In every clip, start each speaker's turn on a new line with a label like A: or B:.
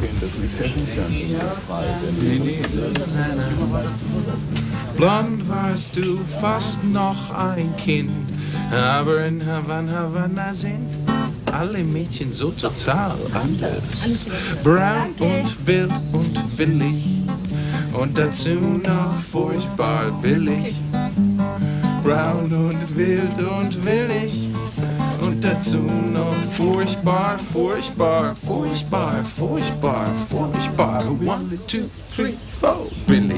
A: Blond warst du fast noch ein Kind, aber in Havanna sind alle Mädchen so total anders. Braun und wild und willig und dazu noch furchtbar billig. Braun und wild und willig und dazu noch furchtbar, furchtbar, furchtbar, furchtbar, furchtbar. 1, 2, 3, 4, billig.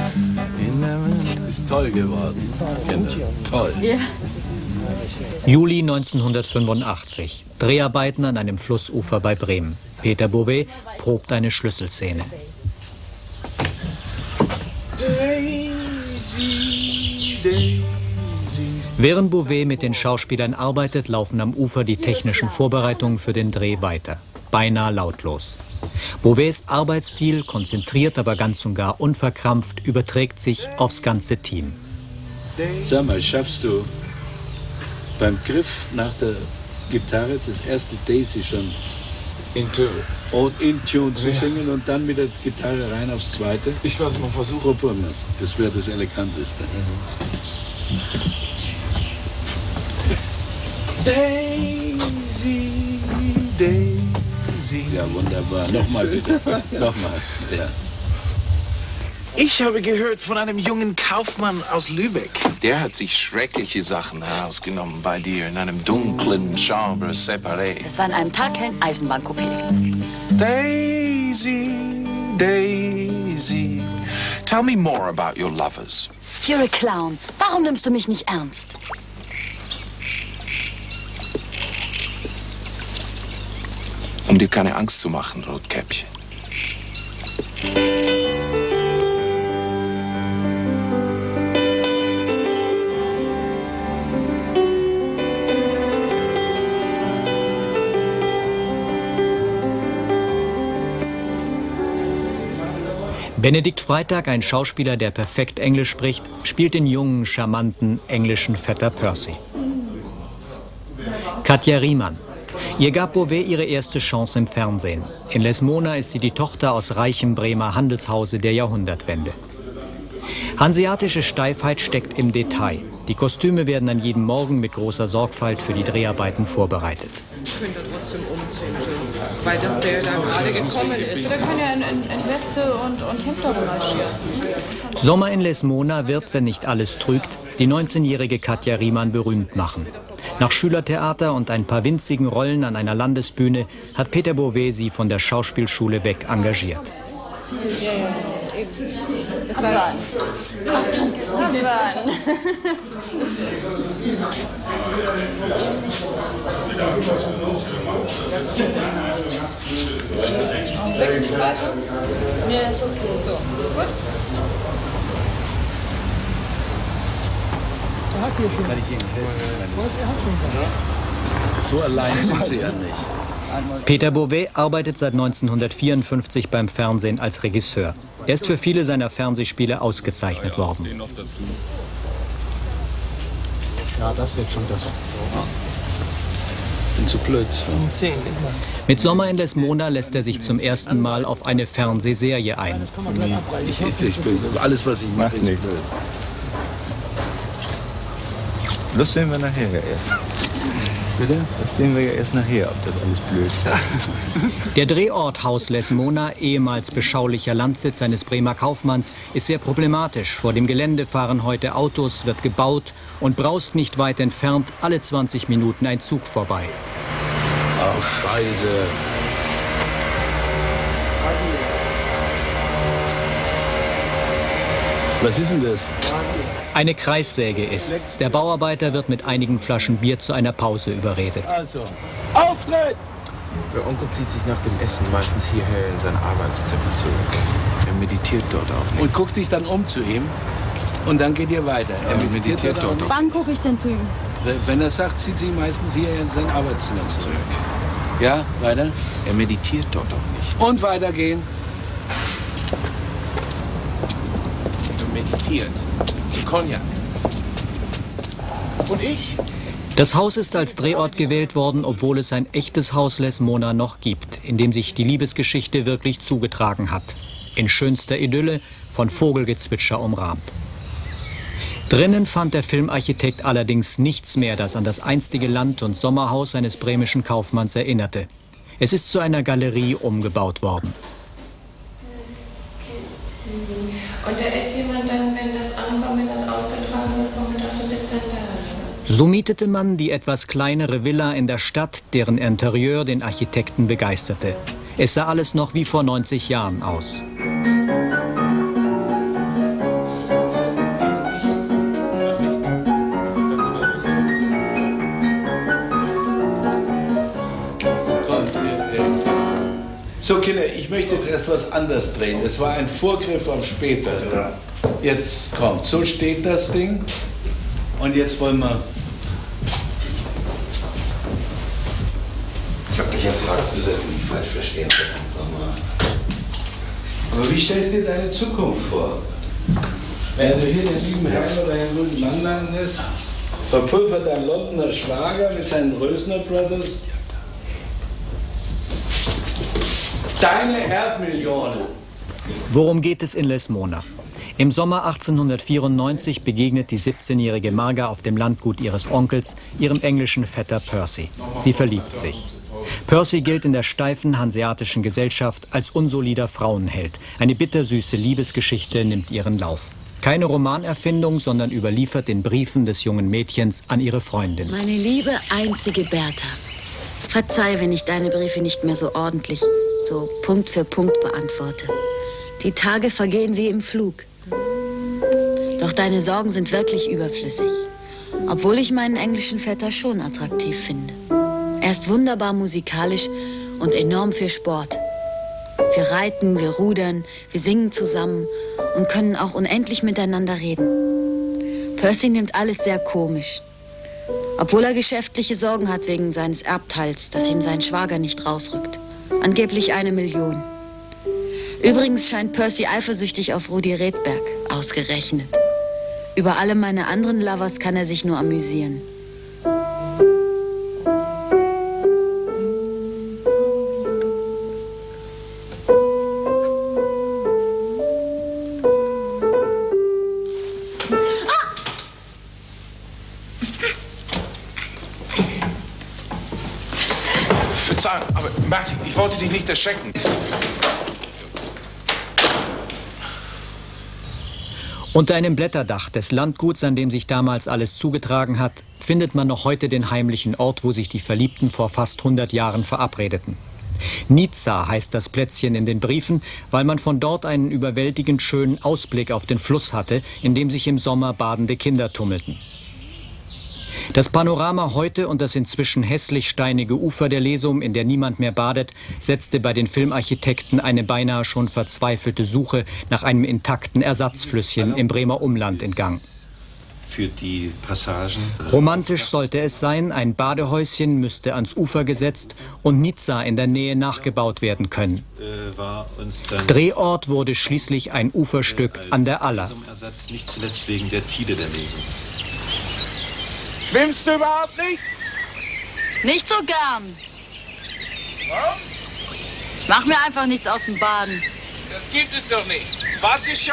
B: Ist toll geworden, Kinder. Toll.
C: Ja.
D: Juli 1985. Dreharbeiten an einem Flussufer bei Bremen. Peter Beauvais probt eine Schlüsselszene.
A: Daisy, Daisy.
D: Während Beauvais mit den Schauspielern arbeitet, laufen am Ufer die technischen Vorbereitungen für den Dreh weiter. Beinahe lautlos. Beauvais' Arbeitsstil, konzentriert, aber ganz und gar unverkrampft, überträgt sich aufs ganze Team.
B: Sag mal, schaffst du beim Griff nach der Gitarre das erste Daisy schon in Tune zu singen und dann mit der Gitarre rein aufs zweite?
A: Ich werde es mal versuchen.
B: Probieren wir es. Das wäre das Eleganteste.
A: Daisy, Daisy.
B: Ja, wunderbar. Nochmal bitte. Nochmal. Ja.
A: Ich habe gehört von einem jungen Kaufmann aus Lübeck. Der hat sich schreckliche Sachen herausgenommen bei dir in einem dunklen Chambre séparée.
C: Es war an einem taghellen Eisenbahncoupé.
A: Daisy, Daisy, tell me more about your lovers.
C: You're a clown. Warum nimmst du mich nicht ernst?
A: Um dir keine Angst zu machen, Rotkäppchen.
D: Benedikt Freitag, ein Schauspieler, der perfekt Englisch spricht, spielt den jungen, charmanten englischen Vetter Percy. Katja Riemann. Ihr gab Beauvais ihre erste Chance im Fernsehen. In Lesmona ist sie die Tochter aus reichem Bremer Handelshause der Jahrhundertwende. Hanseatische Steifheit steckt im Detail. Die Kostüme werden an jedem Morgen mit großer Sorgfalt für die Dreharbeiten vorbereitet.
E: Könnt ihr trotzdem umziehen, weil der da gerade gekommen ist.
F: Wir können ja in Weste und Hemd marschieren.
D: Sommer in Lesmona wird, wenn nicht alles trügt, die 19-jährige Katja Riemann berühmt machen. Nach Schülertheater und ein paar winzigen Rollen an einer Landesbühne hat Peter Beauvais sie von der Schauspielschule weg engagiert.
F: Ja, eben. Das war
C: Ja, ist okay. So, gut.
B: So allein sind sie ja nicht.
D: Peter Beauvais arbeitet seit 1954 beim Fernsehen als Regisseur. Er ist für viele seiner Fernsehspiele ausgezeichnet worden.
G: Ja, das wird schon besser.
B: Bin zu blöd.
D: Mit Sommer in Lesmona lässt er sich zum ersten Mal auf eine Fernsehserie ein.
B: Ich bin, alles, was ich mache, ist blöd.
H: Das sehen wir nachher ja erst.
B: Bitte?
H: Das sehen wir ja erst nachher, ob das alles blöd ist.
D: Der Drehort Haus Lesmona, ehemals beschaulicher Landsitz eines Bremer Kaufmanns, ist sehr problematisch. Vor dem Gelände fahren heute Autos, wird gebaut und braust nicht weit entfernt alle 20 Minuten ein Zug vorbei.
B: Ach, Scheiße. Was ist denn das?
D: Eine Kreissäge ist's. Der Bauarbeiter wird mit einigen Flaschen Bier zu einer Pause überredet.
B: Also, Auftritt!
I: Der Onkel zieht sich nach dem Essen meistens hierher in sein Arbeitszimmer zurück. Er meditiert dort auch nicht.
B: Und guckt dich dann um zu ihm und dann geht ihr weiter. Er meditiert dort auch nicht.
F: Wann gucke ich denn zu ihm?
B: Wenn er sagt, zieht sich meistens hier in sein Arbeitszimmer zurück. Ja, weiter?
I: Er meditiert dort auch nicht.
B: Und weitergehen.
I: Er meditiert. Cognac. Und ich?
D: Das Haus ist als Drehort gewählt worden, obwohl es ein echtes Haus Les Mona noch gibt, in dem sich die Liebesgeschichte wirklich zugetragen hat. In schönster Idylle, von Vogelgezwitscher umrahmt. Drinnen fand der Filmarchitekt allerdings nichts mehr, das an das einstige Land- und Sommerhaus eines bremischen Kaufmanns erinnerte. Es ist zu einer Galerie umgebaut worden.
F: Und da ist jemand dann, wenn das ankommt, wenn das ausgetragen wird, vormittags, du bist dann da?
D: So mietete man die etwas kleinere Villa in der Stadt, deren Interieur den Architekten begeisterte. Es sah alles noch wie vor 90 Jahren aus.
B: So Kinder, ich möchte jetzt erst was anders drehen. Es war ein Vorgriff auf später. Jetzt kommt, so steht das Ding. Und jetzt wollen wir...
J: Ich habe dich jetzt gesagt, du sollst mich falsch verstehen.
B: Aber wie stellst du dir deine Zukunft vor? Wenn du hier den lieben Herrn oder den guten Mann landest, verpulvert dein Londoner Schwager mit seinen Rösner Brothers deine Erdmillionen.
D: Worum geht es in Les Mona? Im Sommer 1894 begegnet die 17-jährige Marga auf dem Landgut ihres Onkels ihrem englischen Vetter Percy. Sie verliebt sich. Percy gilt in der steifen hanseatischen Gesellschaft als unsolider Frauenheld. Eine bittersüße Liebesgeschichte nimmt ihren Lauf. Keine Romanerfindung, sondern überliefert in Briefen des jungen Mädchens an ihre Freundin.
K: Meine liebe, einzige Bertha, verzeih, wenn ich deine Briefe nicht mehr so ordentlich, so Punkt für Punkt beantworte. Die Tage vergehen wie im Flug. Doch deine Sorgen sind wirklich überflüssig, obwohl ich meinen englischen Vetter schon attraktiv finde. Er ist wunderbar musikalisch und enorm für Sport. Wir reiten, wir rudern, wir singen zusammen und können auch unendlich miteinander reden. Percy nimmt alles sehr komisch. Obwohl er geschäftliche Sorgen hat wegen seines Erbteils, das ihm sein Schwager nicht rausrückt. Angeblich 1 Million. Übrigens scheint Percy eifersüchtig auf Rudi Redberg, ausgerechnet. Über alle meine anderen Lovers kann er sich nur amüsieren.
A: Verzeihung, aber Martin, ich wollte dich nicht erschrecken.
D: Unter einem Blätterdach des Landguts, an dem sich damals alles zugetragen hat, findet man noch heute den heimlichen Ort, wo sich die Verliebten vor fast 100 Jahren verabredeten. Nizza heißt das Plätzchen in den Briefen, weil man von dort einen überwältigend schönen Ausblick auf den Fluss hatte, in dem sich im Sommer badende Kinder tummelten. Das Panorama heute und das inzwischen hässlich steinige Ufer der Lesum, in der niemand mehr badet, setzte bei den Filmarchitekten eine beinahe schon verzweifelte Suche nach einem intakten Ersatzflüsschen im Bremer Umland in Gang.
J: Für die Passagen.
D: Romantisch sollte es sein, ein Badehäuschen müsste ans Ufer gesetzt und Nizza in der Nähe nachgebaut werden können. Drehort wurde schließlich ein Uferstück an der Aller.
J: Nicht zuletzt wegen der Tide der Lesung.
A: Schwimmst du überhaupt nicht?
K: Nicht so gern.
A: Warum?
K: Ich mach mir einfach nichts aus dem Baden.
A: Das gibt es doch nicht. Wasserscheu?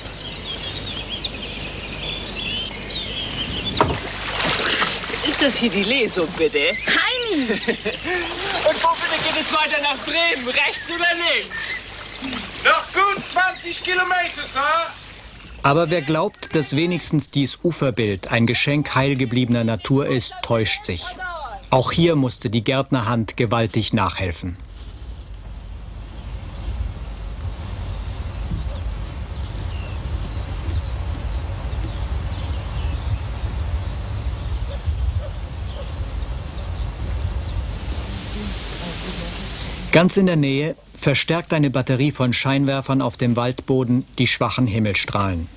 L: Ist das hier die Lesung, bitte?
K: Heini!
L: Und wo bitte geht es weiter nach Bremen? Rechts oder links?
A: Noch gut 20 Kilometer, Sir.
D: Aber wer glaubt, dass wenigstens dies Uferbild ein Geschenk heilgebliebener Natur ist, täuscht sich. Auch hier musste die Gärtnerhand gewaltig nachhelfen. Ganz in der Nähe verstärkt eine Batterie von Scheinwerfern auf dem Waldboden die schwachen Himmelstrahlen.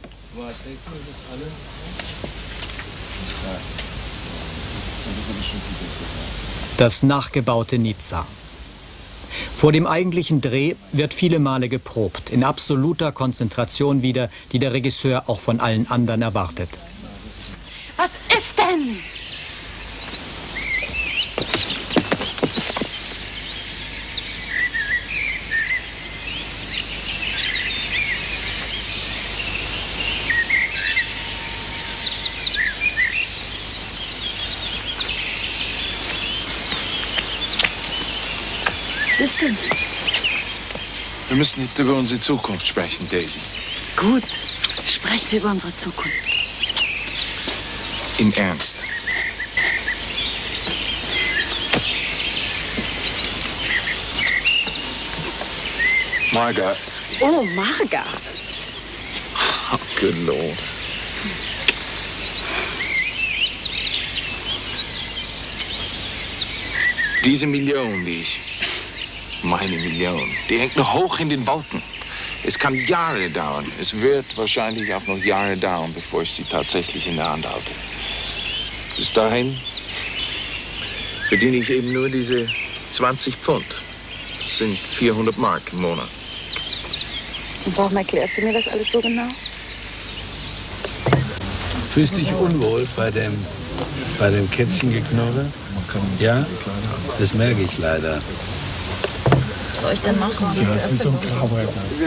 D: Das nachgebaute Nizza. Vor dem eigentlichen Dreh wird viele Male geprobt, in absoluter Konzentration wieder, die der Regisseur auch von allen anderen erwartet.
K: Was ist denn? ist denn?
A: Wir müssen jetzt über unsere Zukunft sprechen, Daisy.
K: Gut, sprechen wir über unsere Zukunft.
A: Im Ernst. Marga.
K: Oh, Marga.
A: Oh, good Lord. Diese Million, meine Million, die hängt noch hoch in den Wolken. Es kann Jahre dauern. Es wird wahrscheinlich auch noch Jahre dauern, bevor ich sie tatsächlich in der Hand halte. Bis dahin verdiene ich eben nur diese 20 Pfund. Das sind 400 Mark im Monat.
K: Und warum erklärst du mir das alles so genau?
B: Fühlst du dich unwohl bei dem Kätzchengeknurre? Ja, das merke ich leider.
K: Was soll ich denn machen?
A: Ja, es ist so ein Graureiter.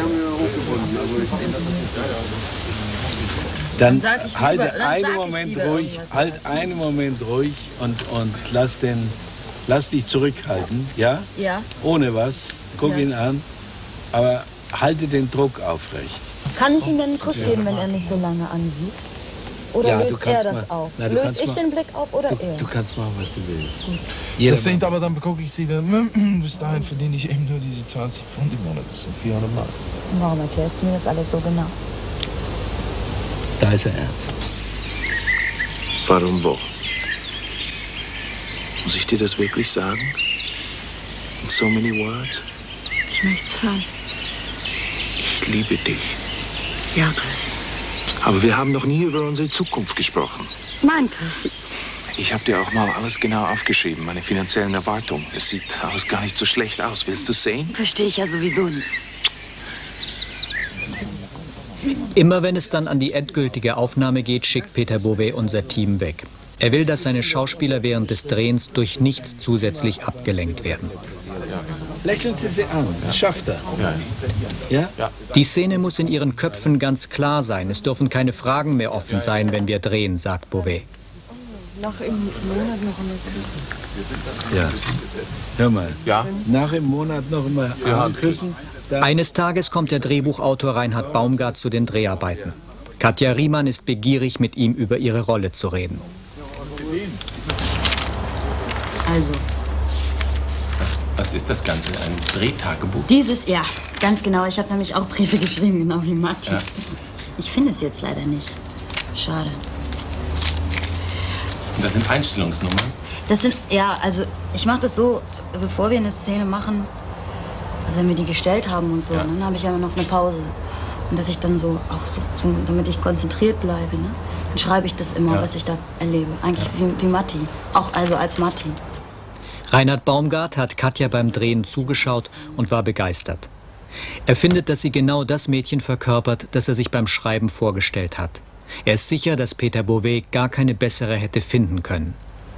B: Dann halte einen Moment ruhig und lass dich zurückhalten, ja?
K: Ja.
B: Ohne was, guck ihn an, aber halte den Druck aufrecht.
K: Kann ich ihm denn einen Kuss geben, wenn er mich so lange ansieht? Oder
B: Ja,
K: löst er das auf? Löse ich den Blick auf oder er?
B: Du kannst machen, was du willst.
A: Das sind aber, dann begucke ich sie dann, bis dahin verdiene ich eben nur diese 20 Pfund im Monat, das sind 400 Mark.
K: Warum erklärst du mir das alles so genau?
B: Da ist er ernst.
A: Warum wo? Muss ich dir das wirklich sagen? In so many words?
K: Ich möchte es hören.
A: Ich liebe dich.
K: Ja, Chris.
A: Aber wir haben noch nie über unsere Zukunft gesprochen.
K: Nein, Chris.
A: Ich habe dir auch mal alles genau aufgeschrieben, meine finanziellen Erwartungen. Es sieht alles gar nicht so schlecht aus. Willst du es sehen?
K: Verstehe ich ja sowieso nicht.
D: Immer wenn es dann an die endgültige Aufnahme geht, schickt Peter Beauvais unser Team weg. Er will, dass seine Schauspieler während des Drehens durch nichts zusätzlich abgelenkt werden.
B: Lächeln Sie sie an, das schafft er. Ja?
D: Die Szene muss in ihren Köpfen ganz klar sein. Es dürfen keine Fragen mehr offen sein, wenn wir drehen, sagt Beauvais.
E: Nach im Monat noch einmal küssen.
B: Ja. Hör mal.
A: Ja?
B: Nach im Monat noch einmal küssen.
D: Eines Tages kommt der Drehbuchautor Reinhard Baumgart zu den Dreharbeiten. Katja Riemann ist begierig, mit ihm über ihre Rolle zu reden.
K: Also.
I: Was ist das Ganze? Ein Drehtagebuch?
K: Dieses, ja, ganz genau. Ich habe nämlich auch Briefe geschrieben, genau wie Matti.
I: Ja.
K: Ich finde es jetzt leider nicht. Schade.
I: Und das sind Einstellungsnummern?
K: Das sind, ja, also ich mache das so, bevor wir eine Szene machen, also wenn wir die gestellt haben und so, dann habe ich ja immer noch eine Pause. Und dass ich dann so, auch so, damit ich konzentriert bleibe, ne, dann schreibe ich das immer, was ich da erlebe. Eigentlich wie Matti, auch also als Matti.
D: Reinhard Baumgart hat Katja beim Drehen zugeschaut und war begeistert. Er findet, dass sie genau das Mädchen verkörpert, das er sich beim Schreiben vorgestellt hat. Er ist sicher, dass Peter Beauvais gar keine bessere hätte finden können.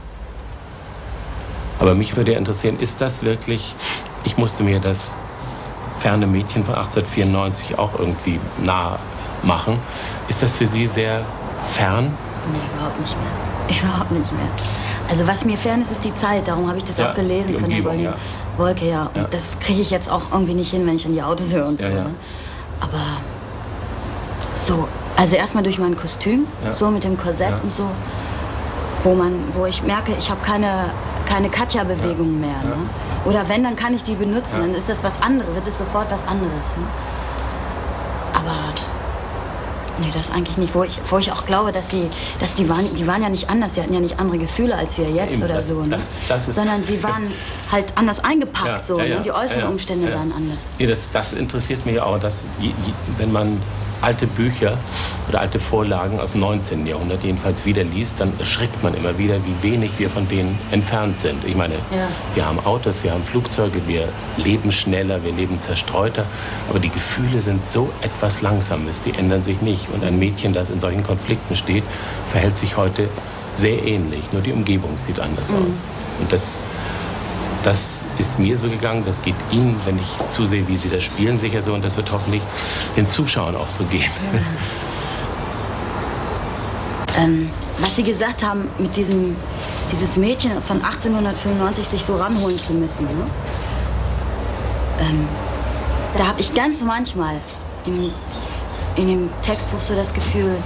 I: Aber mich würde interessieren, ist das wirklich, ich musste mir das ferne Mädchen von 1894 auch irgendwie nah machen. Ist das für Sie sehr fern?
K: Nee, überhaupt nicht mehr. Überhaupt nicht mehr. Also was mir fern ist, ist die Zeit. Darum habe ich das auch gelesen von der Berlin-Wolke. Ja. Und das kriege ich jetzt auch irgendwie nicht hin, wenn ich an die Autos höre und so. Ne? Aber so, also erstmal durch mein Kostüm, so mit dem Korsett und so, wo ich merke, ich habe keine Katja-Bewegung mehr. Ne? Oder wenn, dann kann ich die benutzen, dann ist das was anderes, wird es sofort was anderes. Ne? Aber nee, das eigentlich nicht. Wo ich auch glaube, die waren ja nicht anders, sie hatten ja nicht andere Gefühle als wir jetzt. Eben, oder so. Ne? Sondern sie waren halt anders eingepackt, so, und die äußeren Umstände waren anders.
I: Ja, das interessiert mich auch, dass wenn man alte Bücher oder alte Vorlagen aus dem 19. Jahrhundert jedenfalls wieder liest, dann erschrickt man immer wieder, wie wenig wir von denen entfernt sind. Ich meine, wir haben Autos, wir haben Flugzeuge, wir leben schneller, wir leben zerstreuter, aber die Gefühle sind so etwas Langsames, die ändern sich nicht. Und ein Mädchen, das in solchen Konflikten steht, verhält sich heute sehr ähnlich, nur die Umgebung sieht anders aus. Und das ist mir so gegangen, das geht Ihnen, wenn ich zusehe, wie Sie das spielen, sicher so. Und das wird hoffentlich den Zuschauern auch so gehen.
K: Was Sie gesagt haben, mit dieses Mädchen von 1895 sich so ranholen zu müssen. Ne? da habe ich ganz manchmal in dem Textbuch so das Gefühl,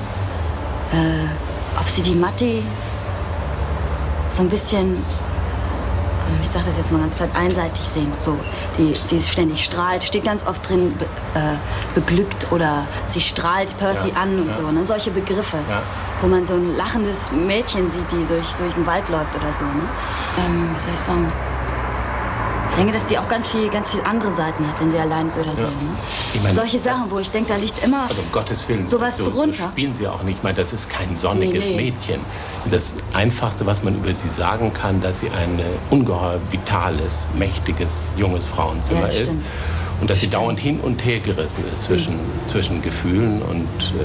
K: ob sie die Matti so ein bisschen, ich sage das jetzt mal ganz platt, einseitig sehen. So, die ständig strahlt, steht ganz oft drin, beglückt oder sie strahlt Percy an und so. Ne? Solche Begriffe, wo man so ein lachendes Mädchen sieht, die durch den Wald läuft oder so. Ne? Wie soll ich sagen? Ich denke, dass die auch ganz viel andere Seiten hat, wenn sie allein ist oder so. Ne?
I: Ich meine,
K: solche Sachen, wo ich denke, da liegt immer
I: also um Gottes Willen,
K: sowas drunter.
I: So spielen sie auch nicht. Ich meine, das ist kein sonniges Mädchen. Das Einfachste, was man über sie sagen kann, dass sie ein ungeheuer vitales, mächtiges, junges Frauenzimmer ist. Und dass sie dauernd hin und her gerissen ist zwischen Gefühlen. Und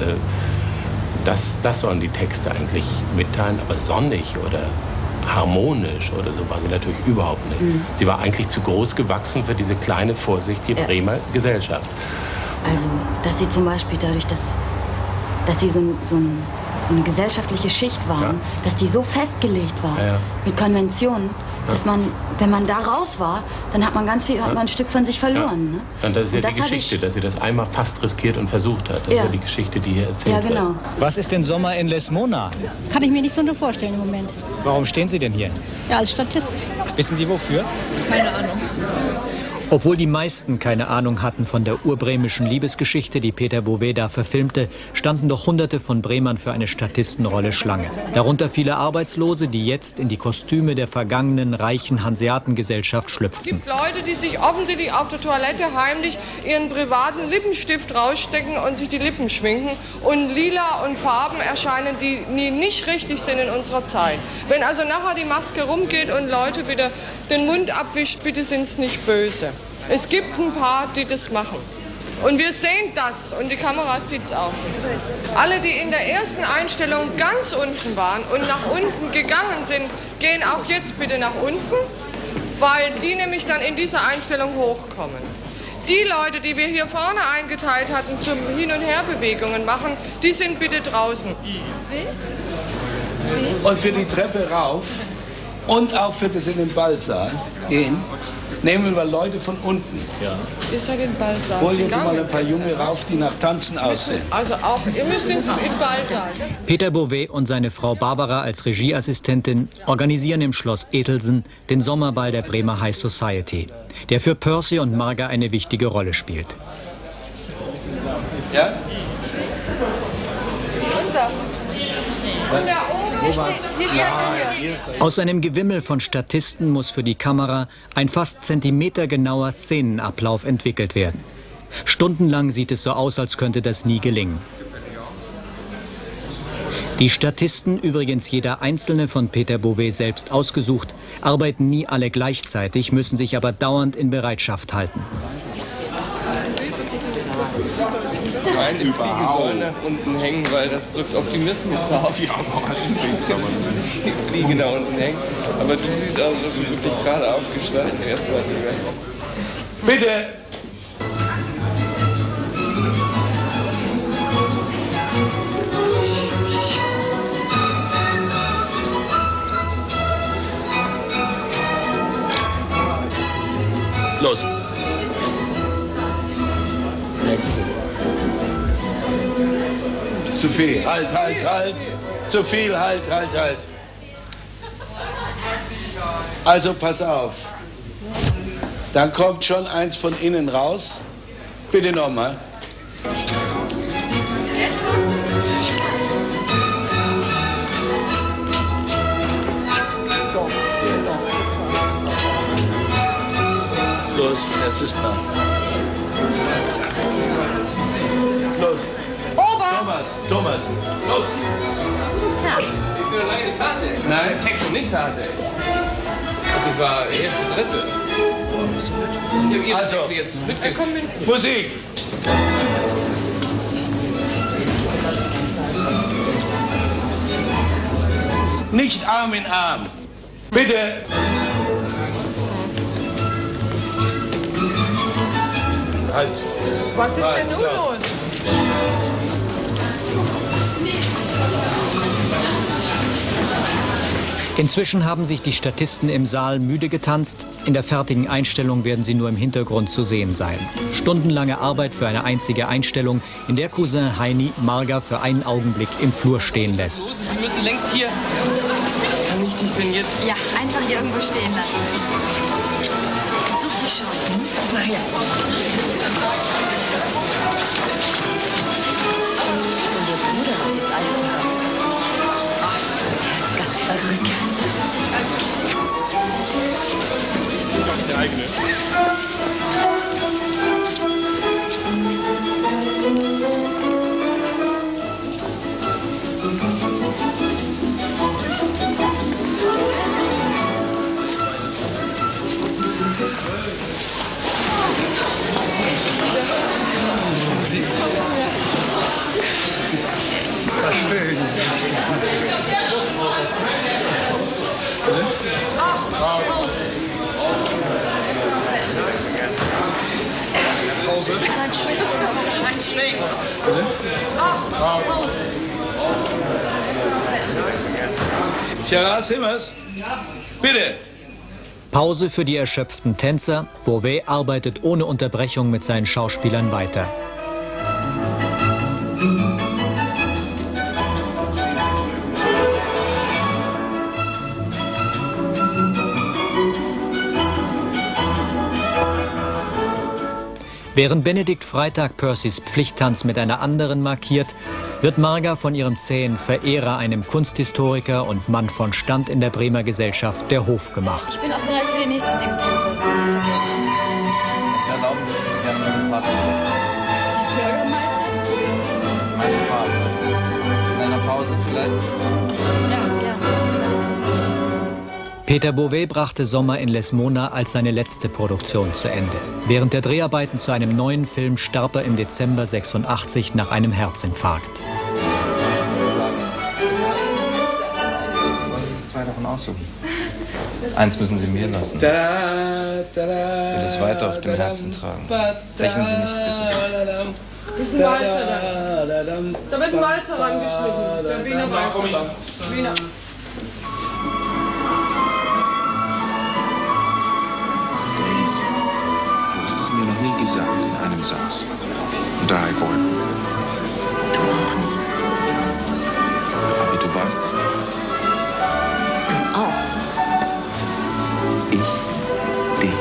I: das sollen die Texte eigentlich mitteilen. Aber sonnig oder harmonisch oder so war sie natürlich überhaupt nicht. Sie war eigentlich zu groß gewachsen für diese kleine, vorsichtige Bremer Gesellschaft.
K: Also, dass sie zum Beispiel dadurch, dass sie so eine gesellschaftliche Schicht waren, dass die so festgelegt war mit Konventionen, dass man, wenn man da raus war, dann hat man hat man ein Stück von sich verloren. Ne?
I: Und das ist ja die Geschichte, dass sie das einmal fast riskiert und versucht hat. Das ist ja die Geschichte, die hier erzählt wird.
D: Was ist denn Sommer in Les Monas?
M: Kann ich mir nicht so nur vorstellen im Moment.
D: Warum stehen Sie denn hier?
M: Ja, als Statist.
D: Wissen Sie wofür?
M: Keine Ahnung.
D: Obwohl die meisten keine Ahnung hatten von der urbremischen Liebesgeschichte, die Peter Beauvais da verfilmte, standen doch Hunderte von Bremern für eine Statistenrolle Schlange. Darunter viele Arbeitslose, die jetzt in die Kostüme der vergangenen reichen Hanseatengesellschaft schlüpften.
E: Es gibt Leute, die sich offensichtlich auf der Toilette heimlich ihren privaten Lippenstift rausstecken und sich die Lippen schminken. Und Lila und Farben erscheinen, die nicht richtig sind in unserer Zeit. Wenn also nachher die Maske rumgeht und Leute wieder den Mund abwischt, bitte sind es nicht böse. Es gibt ein paar, die das machen. Und wir sehen das und die Kamera sieht es auch. Alle, die in der ersten Einstellung ganz unten waren und nach unten gegangen sind, gehen auch jetzt bitte nach unten, weil die nämlich dann in dieser Einstellung hochkommen. Die Leute, die wir hier vorne eingeteilt hatten zum Hin- und Herbewegungen machen, die sind bitte draußen.
B: Und für die Treppe rauf und auch für das in den Ballsaal gehen, nehmen wir Leute von unten.
E: Ich sage in den Ballsaal.
B: Hol jetzt mal ein paar Junge rauf, die nach Tanzen aussehen.
E: Also auch, ihr müsst in den Ballsaal.
D: Peter Beauvais und seine Frau Barbara als Regieassistentin organisieren im Schloss Etelsen den Sommerball der Bremer High Society, der für Percy und Marga eine wichtige Rolle spielt.
B: Ja?
E: Runter. Und da oben steht
D: Aus einem Gewimmel von Statisten muss für die Kamera ein fast zentimetergenauer Szenenablauf entwickelt werden. Stundenlang sieht es so aus, als könnte das nie gelingen. Die Statisten, übrigens jeder einzelne von Peter Beauvais selbst ausgesucht, arbeiten nie alle gleichzeitig, müssen sich aber dauernd in Bereitschaft halten.
N: Nein, die Fliege soll nach unten hängen, weil das drückt Optimismus aus. Die Fliege da unten hängt. Aber du siehst aus, als du wirklich gerade aufgestanden erstmal.
B: Bitte! Los! Nächste. Zu viel. Halt. Zu viel. Halt. Also pass auf. Dann kommt schon eins von innen raus. Bitte nochmal. Los, erstes Paar. Los. Thomas, los!
N: Klar. Ich bin noch lange nicht fertig.
B: Nein.
N: Der Text ist nicht fertig. Also ich war erste, dritte.
B: Also,
N: jetzt mitgekommen.
B: Musik! Nicht Arm in Arm. Bitte! Halt!
E: Was ist denn nun los?
D: Inzwischen haben sich die Statisten im Saal müde getanzt. In der fertigen Einstellung werden sie nur im Hintergrund zu sehen sein. Stundenlange Arbeit für eine einzige Einstellung, in der Cousin Heini Marga für einen Augenblick im Flur stehen lässt.
L: Die müsste längst hier. Kann ich dich denn jetzt?
K: Ja, einfach hier irgendwo stehen lassen. Such sie schon. Bis nachher. Und ihr Bruder hat jetzt einfach. Ach, der ist ganz verrückt.
L: Der eigene.
F: Ein Schwing.
B: Gerard Simmers, bitte.
D: Pause für die erschöpften Tänzer. Beauvais arbeitet ohne Unterbrechung mit seinen Schauspielern weiter. Während Benedikt Freitag Percys Pflichttanz mit einer anderen markiert, wird Marga von ihrem zähen Verehrer, einem Kunsthistoriker und Mann von Stand in der Bremer Gesellschaft, der Hof gemacht.
K: Ich bin auch bereits für die nächsten 7 Tänze.
N: Erlauben Sie gerne meinen Vater.
K: Bürgermeister?
N: Meinen Vater. In einer Pause vielleicht?
K: Ja, gerne.
D: Peter Beauvais brachte Sommer in Les Monas als seine letzte Produktion zu Ende. Während der Dreharbeiten zu einem neuen Film starb er im Dezember 86 nach einem Herzinfarkt.
N: Wollen Sie sich 2 davon aussuchen? Eins müssen Sie mir lassen. Ich will es weiter auf dem Herzen tragen. Brechen Sie nicht, bitte.
E: Ist ein Walzer da. Da wird ein Walzer rangeschnitten. Der Wiener Walzer. Wiener.
A: Du hast es mir noch nie gesagt in einem Satz. 3 Worten.
K: Du auch nicht.
A: Aber du warst es nicht.
K: Du auch.
A: Ich, dich,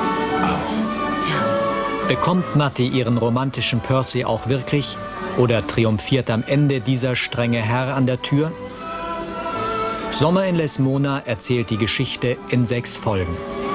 A: auch.
D: Bekommt Matti ihren romantischen Percy auch wirklich? Oder triumphiert am Ende dieser strenge Herr an der Tür? Sommer in Les Monas erzählt die Geschichte in 6 Folgen.